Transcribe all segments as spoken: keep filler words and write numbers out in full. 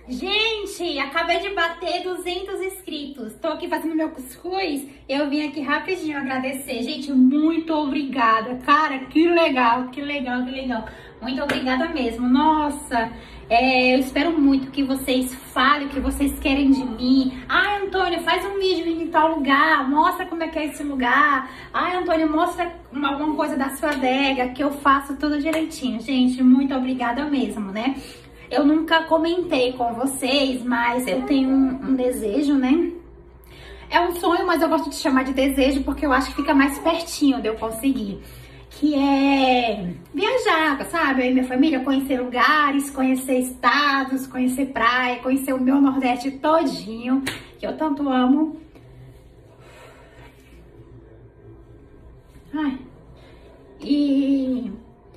Gente, acabei de bater duzentos inscritos. Tô aqui fazendo meu cuscuz. Eu vim aqui rapidinho agradecer. Gente, muito obrigada. Cara, que legal, que legal, que legal. Muito obrigada mesmo. Nossa, é, eu espero muito que vocês falem o que vocês querem de mim. Ai, Antônio, faz um vídeo em tal lugar. Mostra como é que é esse lugar. Ai, Antônio, mostra uma, alguma coisa da sua adega, que eu faço tudo direitinho. Gente, muito obrigada mesmo, né? Eu nunca comentei com vocês, mas eu tenho um, um desejo, né? É um sonho, mas eu gosto de chamar de desejo porque eu acho que fica mais pertinho de eu conseguir. Que é viajar, sabe? Eu e minha família, conhecer lugares, conhecer estados, conhecer praia, conhecer o meu Nordeste todinho, que eu tanto amo. Ai. E...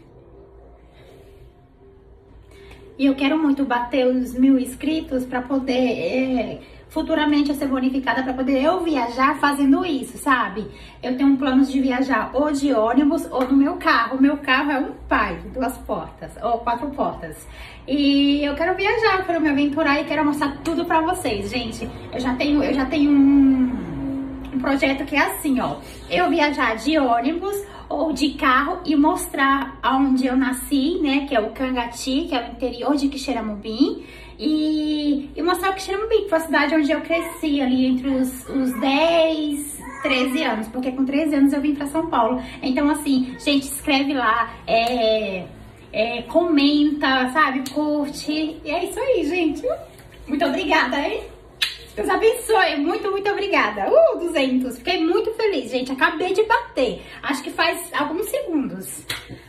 E eu quero muito bater os mil inscritos para poder, é, futuramente eu ser bonificada, para poder eu viajar fazendo isso, sabe? Eu tenho planos de viajar ou de ônibus ou no meu carro. O meu carro é um pai, duas portas, ou quatro portas. E eu quero viajar, quero me aventurar e quero mostrar tudo para vocês, gente. Eu já tenho, eu já tenho um, um projeto que é assim, ó. Eu viajar de ônibus ou de carro e mostrar aonde eu nasci, né, que é o Cangati, que é o interior de Quixeramobim, e, e mostrar o Quixeramobim, que foi a cidade onde eu cresci ali entre os, os dez, treze anos, porque com treze anos eu vim pra São Paulo. Então, assim, gente, escreve lá, é, é, comenta, sabe, curte, e é isso aí, gente. Muito obrigada, hein? Deus abençoe, muito, muito obrigada. Uh, duzentos, fiquei muito feliz, gente, acabei de bater, acho que faz alguns segundos.